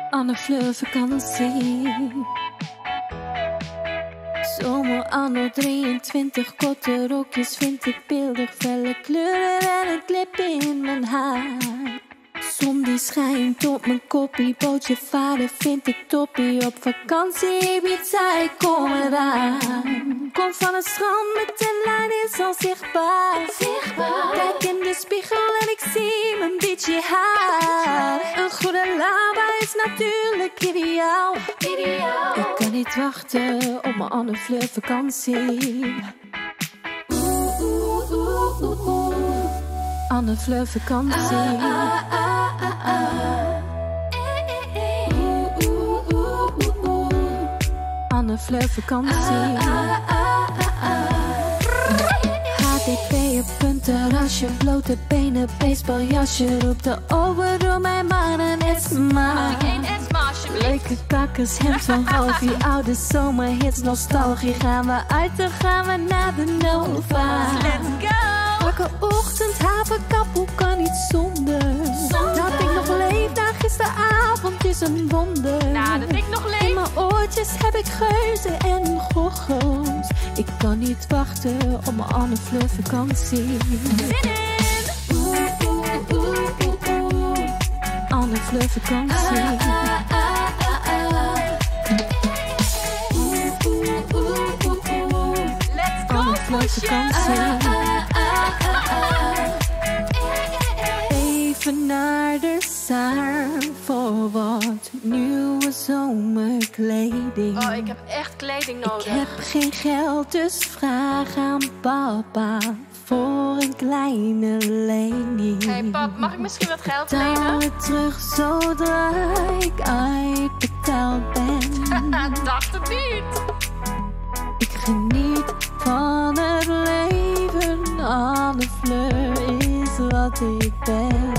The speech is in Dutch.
Anne Fleur vakantie. Zomer anno 23, korte rokjes vind ik beeldig. Felle kleuren en een clip in mijn haar. Zon die schijnt op mijn koppie. Bootje varen vind ik toppie. Op vakantie Ibiza, ik kom eraan. Kom van het strand met de lijn is al zichtbaar. Kijk in de spiegel en ik zie mijn beetje haar. Een goede laba is natuurlijk ideaal. Ik kan niet wachten op mijn Anne Fleur vakantie. Anne Fleur vakantie. Anne Fleur vakantie. HDP op een terrasje, blote benen, baseballjasje. Roept de ober door mij maar een Esma. Leuke kakkers, hemd van Halfie, oude zomerhits, nostalgie. Gaan we uit, dan gaan we naar de Nova. Let's go! Wakker ochtend, haverkap, hoe kan niet zonder? Dat ik nog leef na gisteravond is een wonder. Nou, dat ik nog leef. In mijn oortjes heb ik geuzen en goggels. Ik kan niet wachten op mijn Anne Fleur vakantie. Zin in! Anne Fleur vakantie. Anne Fleur vakantie. Even naar de Saar voor wat nieuwe zomerkleding. Oh, ik heb echt kleding nodig. Ik heb geen geld, dus vraag aan papa voor een kleine lening. Hey pap, mag ik misschien wat geld Betaal lenen? het terug zodra ik uitbetaald ben. Dacht het niet. Ik geniet van het leven. Anne Fleur is wat ik ben.